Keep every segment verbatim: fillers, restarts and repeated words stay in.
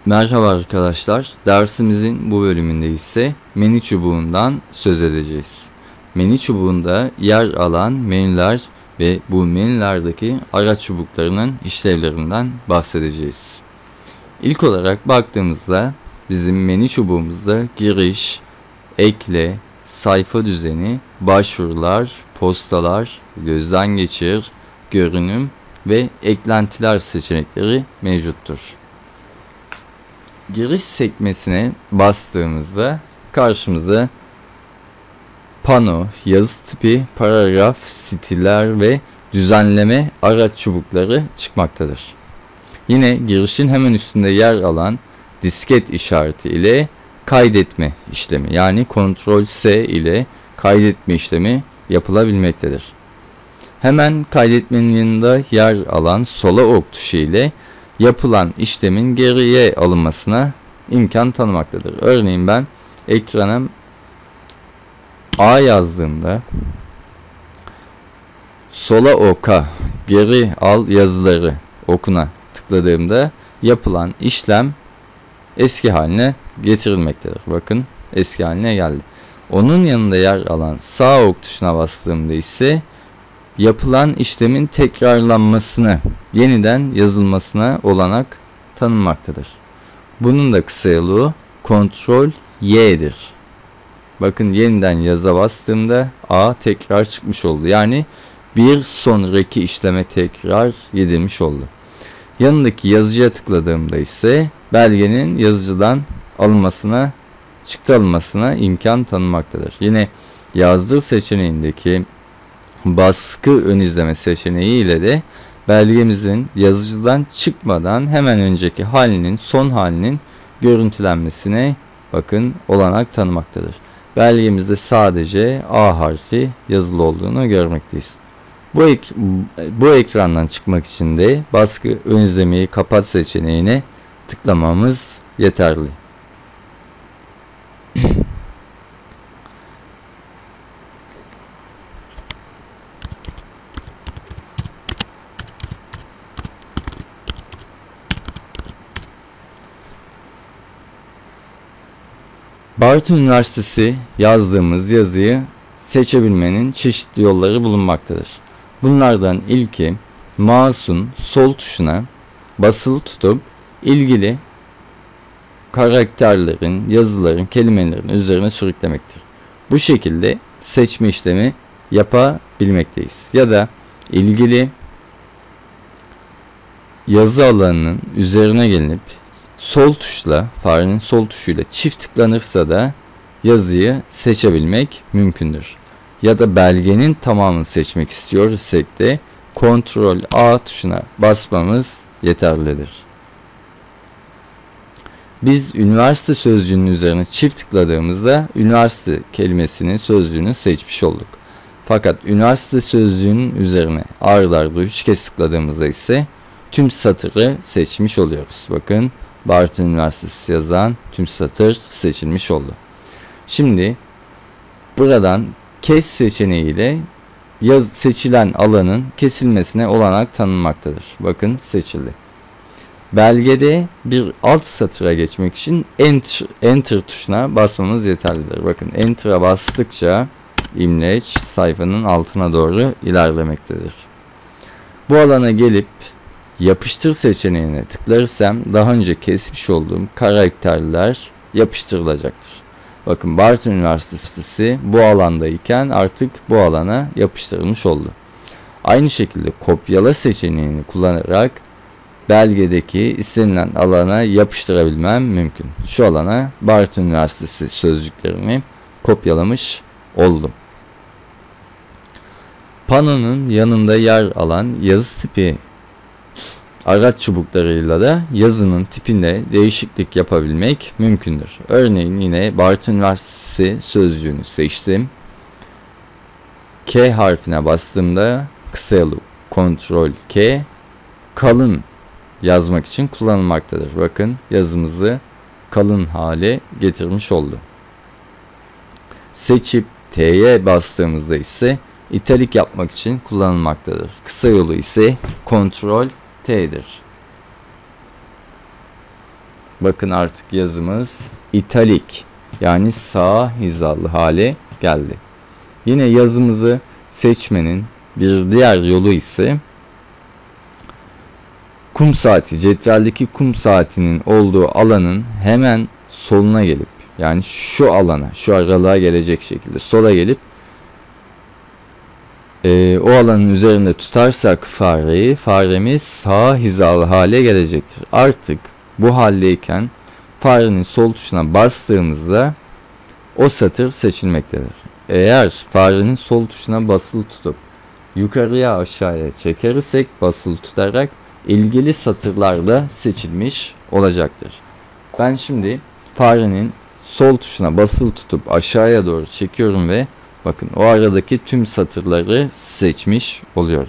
Merhaba arkadaşlar, dersimizin bu bölümünde ise menü çubuğundan söz edeceğiz. Menü çubuğunda yer alan menüler ve bu menülerdeki araç çubuklarının işlevlerinden bahsedeceğiz. İlk olarak baktığımızda bizim menü çubuğumuzda giriş, ekle, sayfa düzeni, başvurular, postalar, gözden geçir, görünüm ve eklentiler seçenekleri mevcuttur. Giriş sekmesine bastığımızda karşımıza pano, yazı tipi, paragraf, stiller ve düzenleme araç çubukları çıkmaktadır. Yine girişin hemen üstünde yer alan disket işareti ile kaydetme işlemi, yani kontrol S ile kaydetme işlemi yapılabilmektedir. Hemen kaydetmenin yanında yer alan sola ok tuşu ile yapılan işlemin geriye alınmasına imkan tanımaktadır. Örneğin ben ekrana A yazdığımda sola oka geri al yazıları okuna tıkladığımda yapılan işlem eski haline getirilmektedir. Bakın eski haline geldi. Onun yanında yer alan sağ ok tuşuna bastığımda ise yapılan işlemin tekrarlanmasını, yeniden yazılmasına olanak tanınmaktadır. Bunun da kısa yolu kontrol Y'dir. Bakın yeniden yaza bastığımda A tekrar çıkmış oldu. Yani bir sonraki işleme tekrar edilmiş oldu. Yanındaki yazıcıya tıkladığımda ise belgenin yazıcıdan alınmasına, çıktı alınmasına imkan tanınmaktadır. Yine yazdır seçeneğindeki baskı ön izleme seçeneği ile de belgemizin yazıcıdan çıkmadan hemen önceki halinin, son halinin görüntülenmesine bakın olanak tanımaktadır. Belgemizde sadece A harfi yazılı olduğunu görmekteyiz. Bu, ek, bu ekrandan çıkmak için de baskı ön izlemeyi kapat seçeneğine tıklamamız yeterli. Bartın Üniversitesi yazdığımız yazıyı seçebilmenin çeşitli yolları bulunmaktadır. Bunlardan ilki mouse'un sol tuşuna basılı tutup ilgili karakterlerin, yazıların, kelimelerin üzerine sürüklemektir. Bu şekilde seçme işlemi yapabilmekteyiz. Ya da ilgili yazı alanının üzerine gelinip sol tuşla, farenin sol tuşuyla çift tıklanırsa da yazıyı seçebilmek mümkündür. Ya da belgenin tamamını seçmek istiyor isek de kontrol A tuşuna basmamız yeterlidir. Biz üniversite sözcüğünün üzerine çift tıkladığımızda üniversite kelimesinin sözcüğünü seçmiş olduk. Fakat üniversite sözcüğünün üzerine ard arda üç kez tıkladığımızda ise tüm satırı seçmiş oluyoruz. Bakın Bartın Üniversitesi yazan tüm satır seçilmiş oldu. Şimdi buradan kes seçeneğiyle yaz seçilen alanın kesilmesine olanak tanınmaktadır. Bakın seçildi. Belgede bir alt satıra geçmek için enter, enter tuşuna basmamız yeterlidir. Bakın enter'a bastıkça imleç sayfanın altına doğru ilerlemektedir. Bu alana gelip yapıştır seçeneğine tıklarsam daha önce kesmiş olduğum karakterler yapıştırılacaktır. Bakın Bartın Üniversitesi bu alandayken artık bu alana yapıştırılmış oldu. Aynı şekilde kopyala seçeneğini kullanarak belgedeki istenilen alana yapıştırabilmem mümkün. Şu alana Bartın Üniversitesi sözcüklerini kopyalamış oldum. Panonun yanında yer alan yazı tipi araç çubuklarıyla da yazının tipinde değişiklik yapabilmek mümkündür. Örneğin yine Bartın Üniversitesi sözcüğünü seçtim. K harfine bastığımda kısa yolu kontrol K kalın yazmak için kullanılmaktadır. Bakın yazımızı kalın hale getirmiş oldu. Seçip T'ye bastığımızda ise italik yapmak için kullanılmaktadır. Kısa yolu ise kontrol T'dir. Bakın artık yazımız italik, yani sağ hizalı hale geldi. Yine yazımızı seçmenin bir diğer yolu ise kum saati, cetveldeki kum saatinin olduğu alanın hemen soluna gelip, yani şu alana, şu aralığa gelecek şekilde sola gelip e, o alanın üzerinde tutarsak fareyi, faremiz sağ hizalı hale gelecektir. Artık bu haldeyken farenin sol tuşuna bastığımızda o satır seçilmektedir. Eğer farenin sol tuşuna basılı tutup yukarıya aşağıya çekersek basılı tutarak ilgili satırlarda seçilmiş olacaktır. Ben şimdi farenin sol tuşuna basılı tutup aşağıya doğru çekiyorum ve bakın o aradaki tüm satırları seçmiş oluyorum.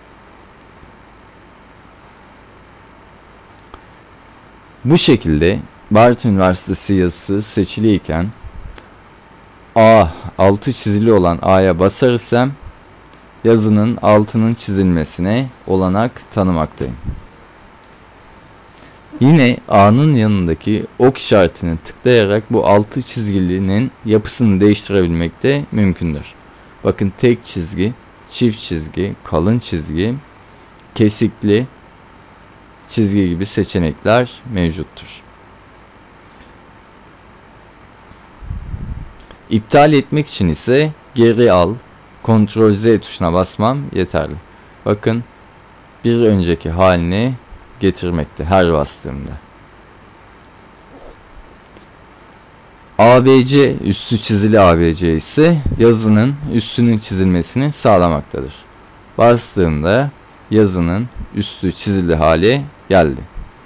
Bu şekilde Bart Üniversitesi yazısı seçiliyken A, altı çizili olan A'ya basarırsam yazının altının çizilmesine olanak tanımaktayım. Yine A'nın yanındaki ok işaretini tıklayarak bu altı çizgilinin yapısını değiştirebilmek de mümkündür. Bakın tek çizgi, çift çizgi, kalın çizgi, kesikli çizgi gibi seçenekler mevcuttur. İptal etmek için ise geri al, kontrol Z tuşuna basmam yeterli. Bakın bir önceki haline getirmekte her bastığımda. A B C, üstü çizili A B C ise yazının üstünün çizilmesini sağlamaktadır. Bastığımda yazının üstü çizili hale geldi.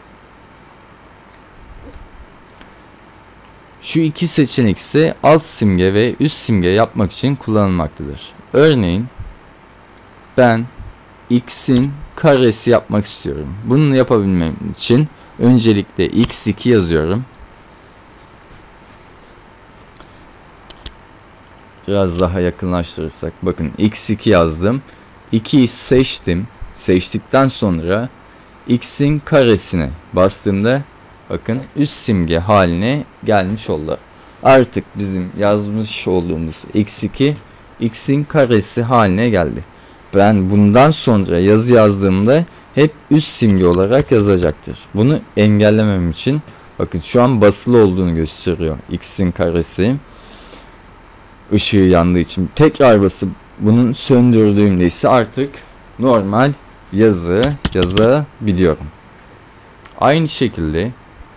Şu iki seçenek ise alt simge ve üst simge yapmak için kullanılmaktadır. Örneğin ben x'in karesi yapmak istiyorum. Bunu yapabilmem için öncelikle x iki yazıyorum. Biraz daha yakınlaştırırsak bakın x iki yazdım. ikiyi seçtim. Seçtikten sonra x'in karesine bastığımda bakın üst simge haline gelmiş oldu. Artık bizim yazmış olduğumuz x iki x'in karesi haline geldi. Ben bundan sonra yazı yazdığımda hep üst simge olarak yazacaktır. Bunu engellemem için bakın şu an basılı olduğunu gösteriyor x'in karesi. Işığı yandığı için tekrar basıp bunun söndürdüğümde ise artık normal yazı yazabiliyorum. Aynı şekilde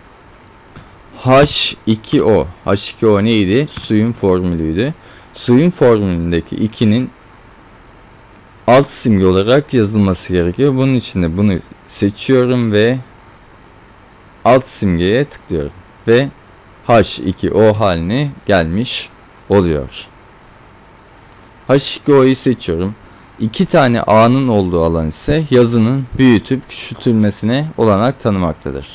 H iki O. H iki O neydi? Suyun formülüydü. Suyun formülündeki ikinin alt simge olarak yazılması gerekiyor. Bunun için de bunu seçiyorum ve alt simgeye tıklıyorum. Ve H iki O haline gelmiş oluyor. H iki O'yu seçiyorum. İki tane A'nın olduğu alan ise yazının büyütüp küçültülmesine olanak tanımaktadır.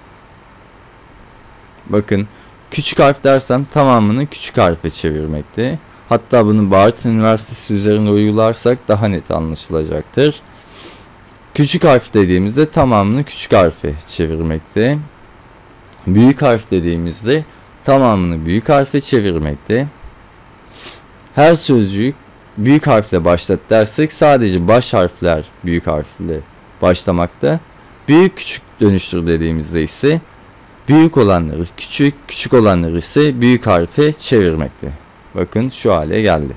Bakın küçük harf dersem tamamını küçük harfe çevirmekte. Hatta bunu Bart Üniversitesi üzerinde uygularsak daha net anlaşılacaktır. Küçük harf dediğimizde tamamını küçük harfe çevirmekte. Büyük harf dediğimizde tamamını büyük harfe çevirmekte. Her sözcüğü büyük harfle başlat dersek sadece baş harfler büyük harfle başlamakta. Büyük küçük dönüştür dediğimizde ise büyük olanları küçük, küçük olanları ise büyük harfe çevirmekte. Bakın şu hale geldi.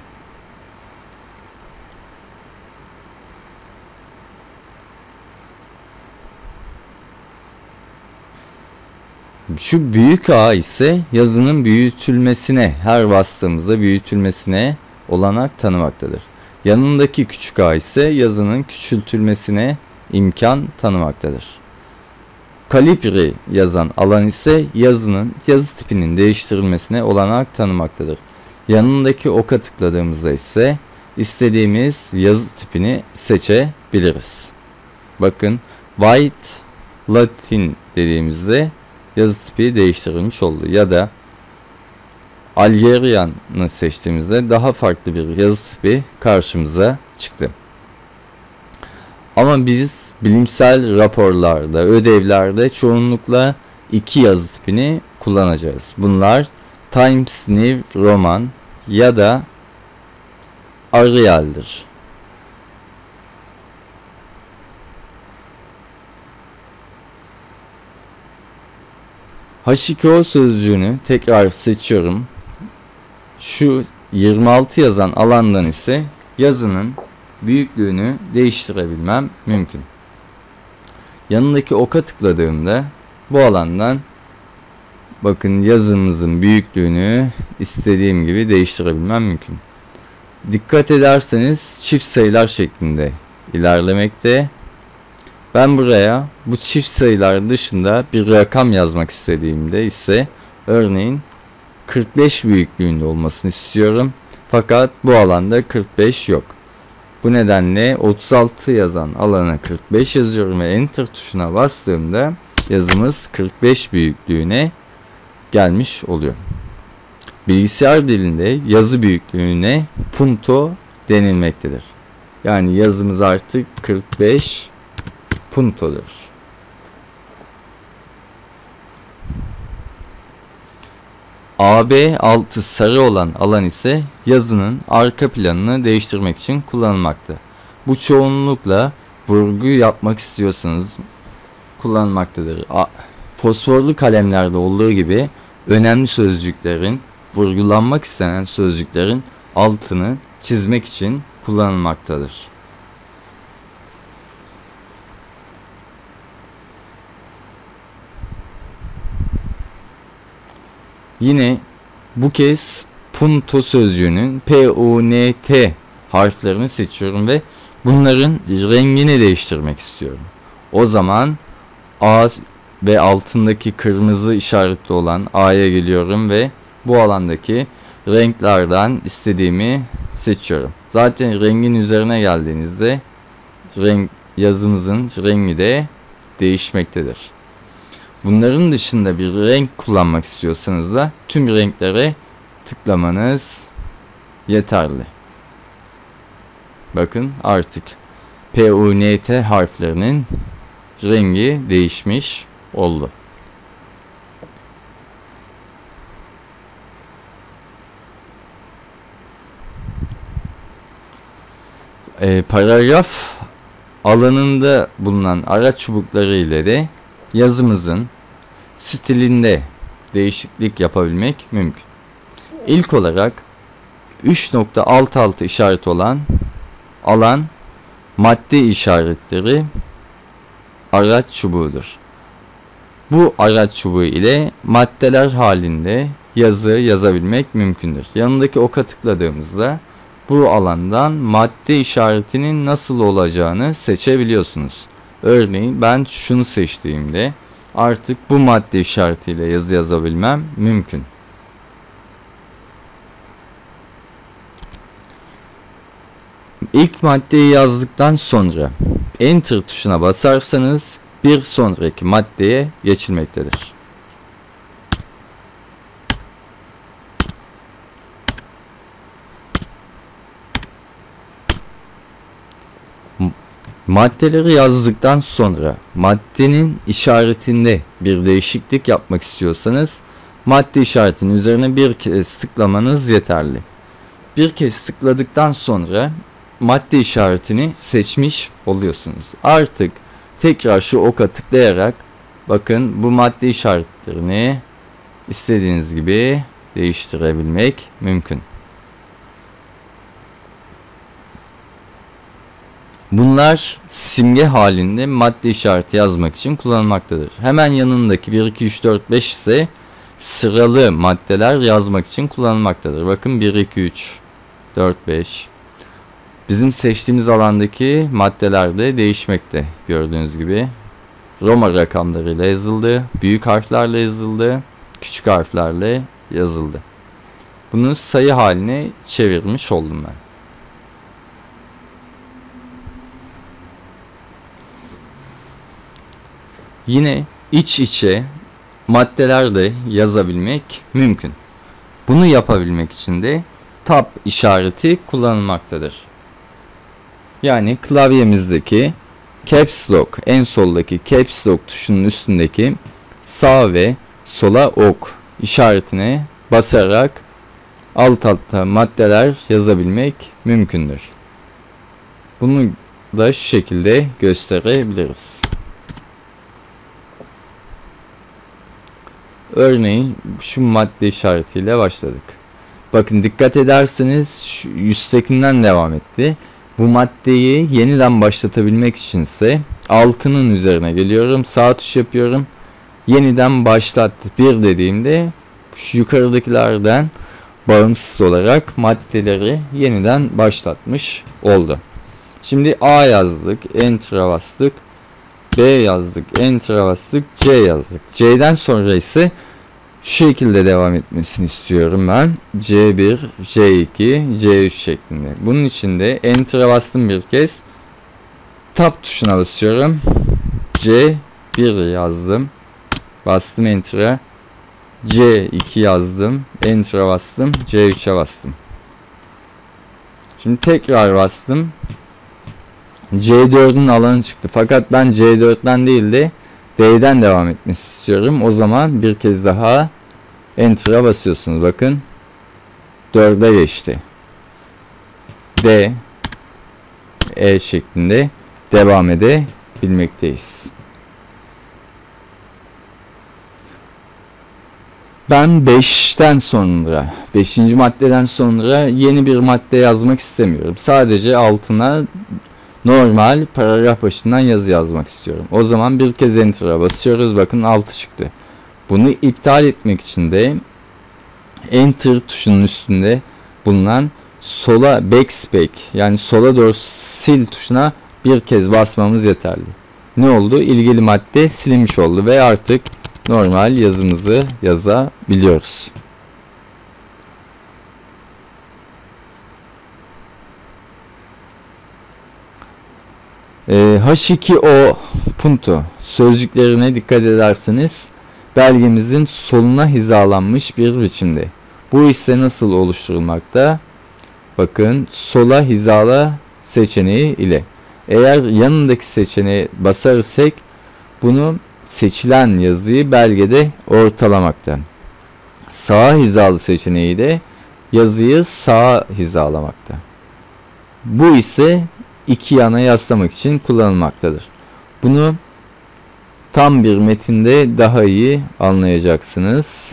Şu büyük A ise yazının büyütülmesine, her bastığımızda büyütülmesine olanak tanımaktadır. Yanındaki küçük A ise yazının küçültülmesine imkan tanımaktadır. Kalibri yazan alan ise yazının yazı tipinin değiştirilmesine olanak tanımaktadır. Yanındaki oka tıkladığımızda ise istediğimiz yazı tipini seçebiliriz. Bakın White Latin dediğimizde yazı tipi değiştirilmiş oldu. Ya da Algerian'ı seçtiğimizde daha farklı bir yazı tipi karşımıza çıktı. Ama biz bilimsel raporlarda, ödevlerde çoğunlukla iki yazı tipini kullanacağız. Bunlar Times New Roman ya da Arial'dir. H iki O sözcüğünü tekrar seçiyorum. Şu yirmi altı yazan alandan ise yazının büyüklüğünü değiştirebilmem mümkün. Yanındaki oka tıkladığımda bu alandan bakın yazımızın büyüklüğünü istediğim gibi değiştirebilmem mümkün. Dikkat ederseniz çift sayılar şeklinde ilerlemekte. Ben buraya bu çift sayılar dışında bir rakam yazmak istediğimde ise örneğin kırk beş büyüklüğünde olmasını istiyorum. Fakat bu alanda kırk beş yok. Bu nedenle otuz altı yazan alana kırk beş yazıyorum ve Enter tuşuna bastığımda yazımız kırk beş büyüklüğüne gelmiş oluyor. Bilgisayar dilinde yazı büyüklüğüne punto denilmektedir. Yani yazımız artık kırk beş puntodur. A B altı sarı olan alan ise yazının arka planını değiştirmek için kullanılmakta. Bu çoğunlukla vurgu yapmak istiyorsanız kullanılmaktadır. A Fosforlu kalemlerde olduğu gibi önemli sözcüklerin, vurgulanmak istenen sözcüklerin altını çizmek için kullanılmaktadır. Yine bu kez punto sözcüğünün P U N T harflerini seçiyorum ve bunların rengini değiştirmek istiyorum. O zaman A ve altındaki kırmızı işaretli olan A'ya geliyorum ve bu alandaki renklerden istediğimi seçiyorum. Zaten rengin üzerine geldiğinizde renk, yazımızın rengi de değişmektedir. Bunların dışında bir renk kullanmak istiyorsanız da tüm renklere tıklamanız yeterli. Bakın artık P U N T harflerinin rengi değişmiş oldu. Ee, paragraf alanında bulunan araç çubukları ile de yazımızın stilinde değişiklik yapabilmek mümkün. İlk olarak üç nokta altı altı işareti olan alan madde işaretleri araç çubuğudur. Bu araç çubuğu ile maddeler halinde yazı yazabilmek mümkündür. Yanındaki oka tıkladığımızda bu alandan madde işaretinin nasıl olacağını seçebiliyorsunuz. Örneğin ben şunu seçtiğimde artık bu madde işaretiyle yazı yazabilmem mümkün. İlk maddeyi yazdıktan sonra Enter tuşuna basarsanız bir sonraki maddeye geçilmektedir. Maddeleri yazdıktan sonra maddenin işaretinde bir değişiklik yapmak istiyorsanız madde işaretinin üzerine bir kez tıklamanız yeterli. Bir kez tıkladıktan sonra madde işaretini seçmiş oluyorsunuz. Artık tekrar şu oka tıklayarak bakın bu madde işaretlerini istediğiniz gibi değiştirebilmek mümkün. Bunlar simge halinde madde işareti yazmak için kullanılmaktadır. Hemen yanındaki bir, iki, üç, dört, beş ise sıralı maddeler yazmak için kullanılmaktadır. Bakın bir, iki, üç, dört, beş. Bizim seçtiğimiz alandaki maddeler de değişmekte. Gördüğünüz gibi Roma rakamlarıyla yazıldı, büyük harflerle yazıldı, küçük harflerle yazıldı. Bunu sayı haline çevirmiş oldum ben. Yine iç içe maddeler de yazabilmek mümkün. Bunu yapabilmek için de Tab işareti kullanılmaktadır. Yani klavyemizdeki Caps Lock, en soldaki Caps Lock tuşunun üstündeki sağ ve sola ok işaretine basarak alt alta maddeler yazabilmek mümkündür. Bunu da şu şekilde gösterebiliriz. Örneğin şu madde işaretiyle başladık. Bakın dikkat ederseniz şu üsttekinden devam etti. Bu maddeyi yeniden başlatabilmek içinse altının üzerine geliyorum. Sağ tuş yapıyorum. Yeniden başlat bir dediğimde şu yukarıdakilerden bağımsız olarak maddeleri yeniden başlatmış oldu. Şimdi A yazdık. Enter'a bastık. B yazdık. Enter'a bastık. C yazdık. C'den sonra ise şu şekilde devam etmesini istiyorum ben. C bir, C iki, C üç şeklinde. Bunun için de Enter'a bastım bir kez. Tab tuşuna basıyorum. C bir yazdım. Bastım Enter'a. C iki yazdım. Enter'a bastım. C üç'e bastım. Şimdi tekrar bastım. C dört'ün alanı çıktı. Fakat ben C dört'ten değil de D'den devam etmesi istiyorum. O zaman bir kez daha Enter'a basıyorsunuz. Bakın dört'e geçti. D, E şeklinde devam edebilmekteyiz. Ben beşten sonra, beşinci maddeden sonra yeni bir madde yazmak istemiyorum. Sadece altına normal paragraf başından yazı yazmak istiyorum. O zaman bir kez Enter'a basıyoruz. Bakın altı çıktı. Bunu iptal etmek için de Enter tuşunun üstünde bulunan sola backspace yani sola doğru sil tuşuna bir kez basmamız yeterli. Ne oldu? İlgili madde silinmiş oldu ve artık normal yazımızı yazabiliyoruz. Ee, H iki O punto sözcüklerine dikkat ederseniz belgemizin soluna hizalanmış bir biçimde. Bu ise nasıl oluşturulmakta? Bakın sola hizala seçeneği ile. Eğer yanındaki seçeneğe basarsak bunu seçilen yazıyı belgede ortalamakta. Sağa hizalı seçeneği de yazıyı sağa hizalamakta. Bu ise iki yana yaslamak için kullanılmaktadır. Bunu tam bir metinde daha iyi anlayacaksınız.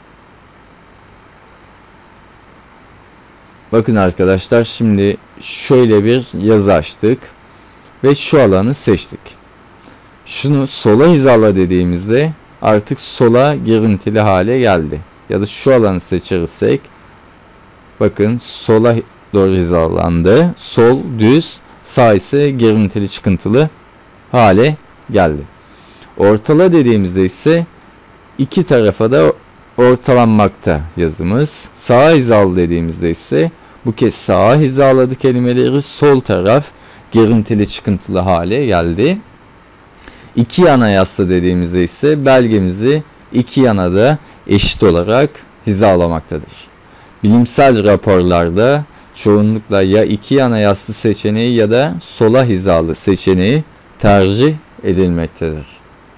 Bakın arkadaşlar, şimdi şöyle bir yazı açtık ve şu alanı seçtik. Şunu sola hizala dediğimizde artık sola girintili hale geldi. Ya da şu alanı seçersek bakın sola doğru hizalandı. Sol düz, sağ ise girintili çıkıntılı hale geldi. Ortala dediğimizde ise iki tarafa da ortalanmakta yazımız. Sağa hizalı dediğimizde ise bu kez sağa hizaladı kelimeleri, sol taraf girintili çıkıntılı hale geldi. İki yana yasla dediğimizde ise belgemizi iki yana da eşit olarak hizalamaktadır. Bilimsel raporlarda çoğunlukla ya iki yana yaslı seçeneği ya da sola hizalı seçeneği tercih edilmektedir.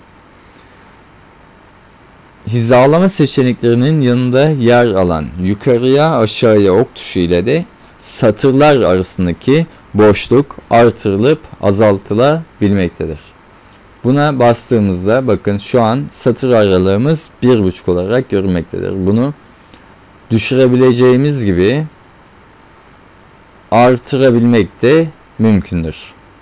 Hizalama seçeneklerinin yanında yer alan yukarıya aşağıya ok tuşu ile de satırlar arasındaki boşluk artırılıp azaltılabilmektedir. Buna bastığımızda bakın şu an satır aralığımız bir buçuk olarak görünmektedir. Bunu düşürebileceğimiz gibi artırabilmek de mümkündür.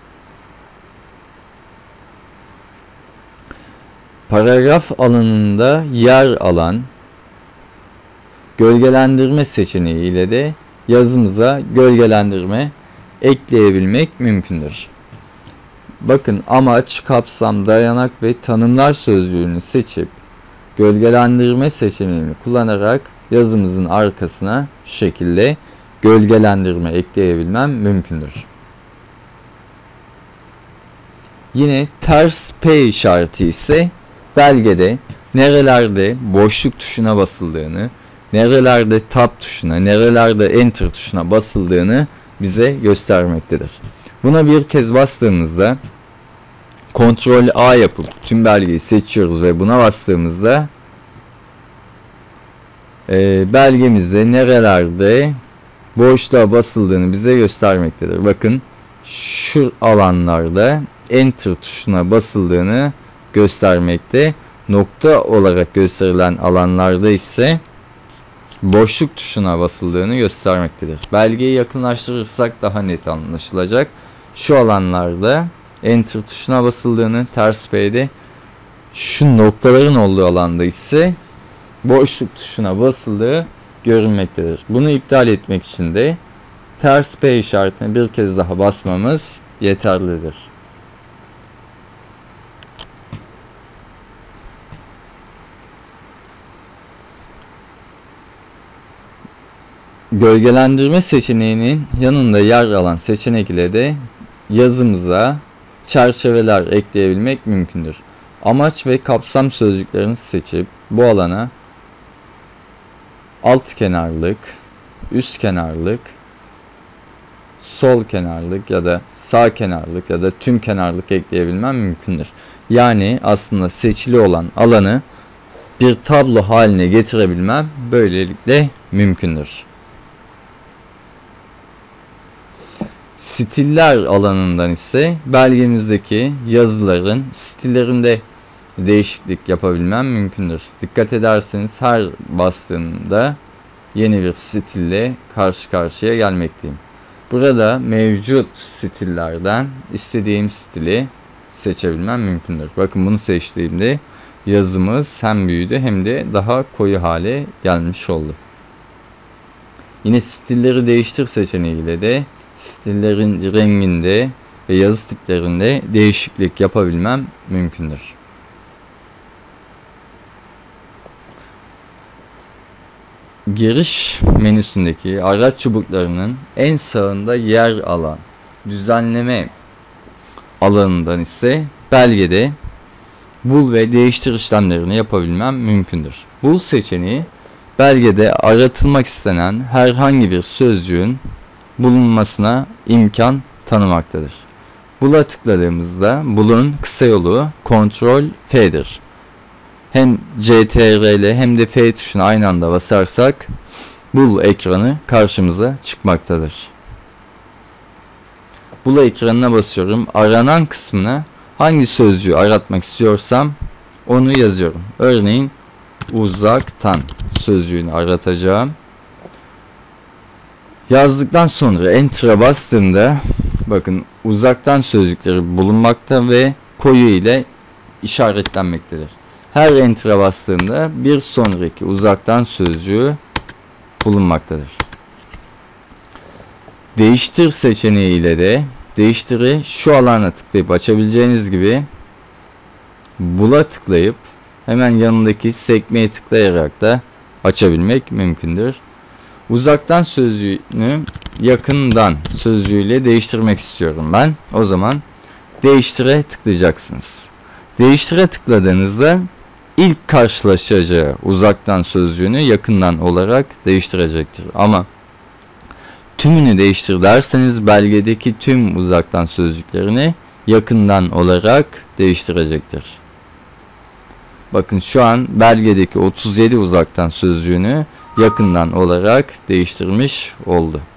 Paragraf alanında yer alan gölgelendirme seçeneği ile de yazımıza gölgelendirme ekleyebilmek mümkündür. Bakın amaç, kapsam, dayanak ve tanımlar sözcüğünü seçip gölgelendirme seçeneğini kullanarak yazımızın arkasına şu şekilde gölgelendirme ekleyebilmem mümkündür. Yine ters P işareti ise belgede nerelerde boşluk tuşuna basıldığını, nerelerde tab tuşuna, nerelerde enter tuşuna basıldığını bize göstermektedir. Buna bir kez bastığımızda Kontrol A yapıp tüm belgeyi seçiyoruz ve buna bastığımızda e, belgemizde nerelerde boşluğa basıldığını bize göstermektedir. Bakın şu alanlarda Enter tuşuna basıldığını göstermekte. Nokta olarak gösterilen alanlarda ise boşluk tuşuna basıldığını göstermektedir. Belgeyi yakınlaştırırsak daha net anlaşılacak. Şu alanlarda Enter tuşuna basıldığını, ters P'de şu noktaların olduğu alanda ise boşluk tuşuna basıldığı görünmektedir. Bunu iptal etmek için de ters P işaretine bir kez daha basmamız yeterlidir. Gölgelendirme seçeneğinin yanında yer alan seçenek ile de yazımıza çerçeveler ekleyebilmek mümkündür. Amaç ve kapsam sözcüklerini seçip bu alana alt kenarlık, üst kenarlık, sol kenarlık ya da sağ kenarlık ya da tüm kenarlık ekleyebilmem mümkündür. Yani aslında seçili olan alanı bir tablo haline getirebilmem böylelikle mümkündür. Stiller alanından ise belgemizdeki yazıların stillerinde değişiklik yapabilmem mümkündür. Dikkat ederseniz her bastığımda yeni bir stille karşı karşıya gelmekteyim. Burada mevcut stillerden istediğim stili seçebilmem mümkündür. Bakın bunu seçtiğimde yazımız hem büyüdü hem de daha koyu hale gelmiş oldu. Yine stilleri değiştir seçeneğiyle de stillerin renginde ve yazı tiplerinde değişiklik yapabilmem mümkündür. Giriş menüsündeki araç çubuklarının en sağında yer alan düzenleme alanından ise belgede bul ve değiştir işlemlerini yapabilmem mümkündür. Bul seçeneği belgede aratılmak istenen herhangi bir sözcüğün bulunmasına imkan tanımaktadır. Bul'a tıkladığımızda bulun kısa yolu Kontrol F'dir. Hem C T R L hem de F tuşuna aynı anda basarsak bul ekranı karşımıza çıkmaktadır. Bul ekranına basıyorum. Aranan kısmına hangi sözcüğü aratmak istiyorsam onu yazıyorum. Örneğin uzaktan sözcüğünü aratacağım. Yazdıktan sonra Enter'a bastığımda bakın uzaktan sözcükleri bulunmakta ve koyu ile işaretlenmektedir. Her Enter'a bastığımda bir sonraki uzaktan sözcüğü bulunmaktadır. Değiştir seçeneği ile de değiştiri şu alana tıklayıp açabileceğiniz gibi Bul'a tıklayıp hemen yanındaki sekmeye tıklayarak da açabilmek mümkündür. Uzaktan sözcüğünü yakından sözcüğüyle değiştirmek istiyorum ben. O zaman değiştire tıklayacaksınız. Değiştire tıkladığınızda ilk karşılaşacağı uzaktan sözcüğünü yakından olarak değiştirecektir. Ama tümünü değiştir derseniz belgedeki tüm uzaktan sözcüklerini yakından olarak değiştirecektir. Bakın şu an belgedeki otuz yedi uzaktan sözcüğünü yakından olarak değiştirmiş oldu.